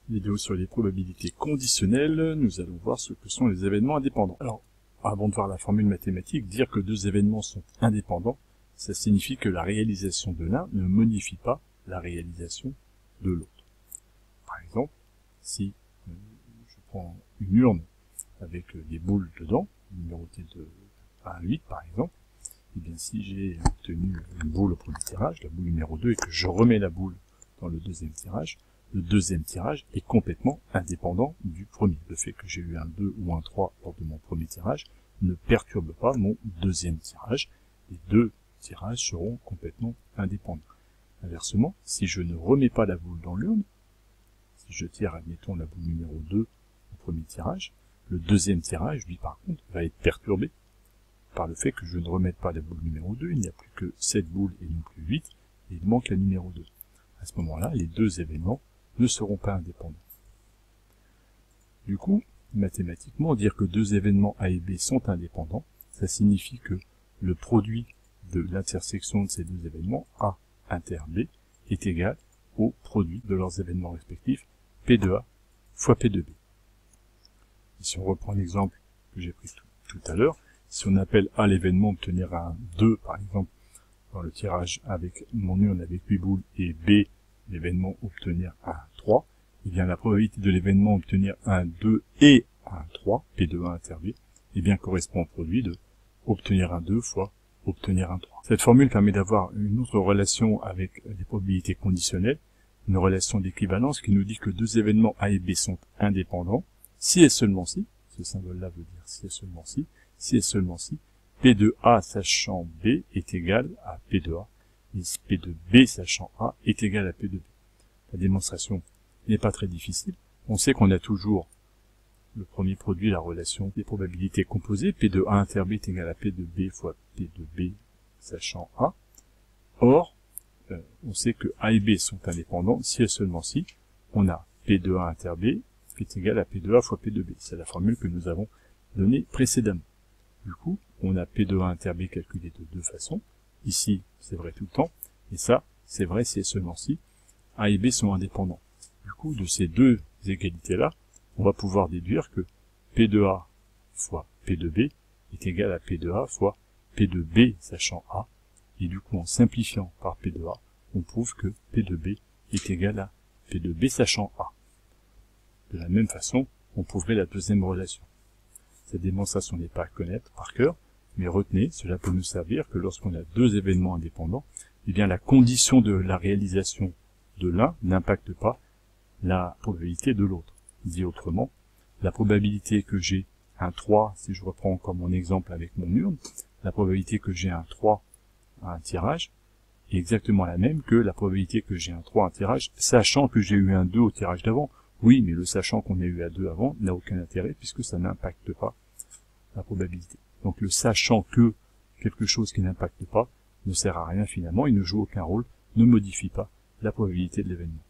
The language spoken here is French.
Vidéo sur les probabilités conditionnelles, nous allons voir ce que sont les événements indépendants. Alors, avant de voir la formule mathématique, dire que deux événements sont indépendants, ça signifie que la réalisation de l'un ne modifie pas la réalisation de l'autre. Par exemple, si je prends une urne avec des boules dedans, numérotées de 1 à 8 par exemple, et bien si j'ai obtenu une boule au premier tirage, la boule numéro 2, et que je remets la boule dans le deuxième tirage, le deuxième tirage est complètement indépendant du premier. Le fait que j'ai eu un 2 ou un 3 lors de mon premier tirage ne perturbe pas mon deuxième tirage. Les deux tirages seront complètement indépendants. Inversement, si je ne remets pas la boule dans l'urne, si je tire, admettons, la boule numéro 2 au premier tirage, le deuxième tirage, lui, par contre, va être perturbé par le fait que je ne remette pas la boule numéro 2, il n'y a plus que 7 boules et non plus 8, et il manque la numéro 2. À ce moment-là, les deux événements ne seront pas indépendants. Du coup, mathématiquement, dire que deux événements A et B sont indépendants, ça signifie que le produit de l'intersection de ces deux événements, A inter B, est égal au produit de leurs événements respectifs, P de A fois P de B. Et si on reprend l'exemple que j'ai pris tout à l'heure, si on appelle A l'événement obtenir un 2, par exemple, dans le tirage avec mon urne avec 8 boules, et B l'événement obtenir un 3, eh bien la probabilité de l'événement obtenir un 2 et un 3, P de A inter B, eh bien correspond au produit de obtenir un 2 fois obtenir un 3. Cette formule permet d'avoir une autre relation avec les probabilités conditionnelles, une relation d'équivalence qui nous dit que deux événements A et B sont indépendants, si et seulement si, ce symbole-là veut dire si et seulement si et seulement si, P de A sachant B est égal à P de A, et P de B sachant A est égal à P de B. La démonstration n'est pas très difficile. On sait qu'on a toujours le premier produit, la relation des probabilités composées, P de A inter B est égal à P de B fois P de B sachant A. Or, on sait que A et B sont indépendants si et seulement si on a P de A inter B est égal à P de A fois P de B. C'est la formule que nous avons donnée précédemment. Du coup, on a P de A inter B calculé de deux façons. Ici, c'est vrai tout le temps, et ça, c'est vrai si et seulement si A et B sont indépendants. Du coup, de ces deux égalités-là, on va pouvoir déduire que P de A fois P de B est égal à P de A fois P de B sachant A, et du coup, en simplifiant par P de A, on prouve que P de B est égal à P de B sachant A. De la même façon, on prouverait la deuxième relation. Cette démonstration n'est pas à connaître par cœur, mais retenez, cela peut nous servir que lorsqu'on a deux événements indépendants, eh bien la condition de la réalisation de l'un n'impacte pas la probabilité de l'autre. Dit autrement, la probabilité que j'ai un 3, si je reprends encore mon exemple avec mon urne, la probabilité que j'ai un 3 à un tirage est exactement la même que la probabilité que j'ai un 3 à un tirage, sachant que j'ai eu un 2 au tirage d'avant. Oui, mais le sachant qu'on a eu à 2 avant n'a aucun intérêt puisque ça n'impacte pas la probabilité. Donc le sachant que quelque chose qui n'impacte pas ne sert à rien finalement, il ne joue aucun rôle, ne modifie pas la probabilité de l'événement.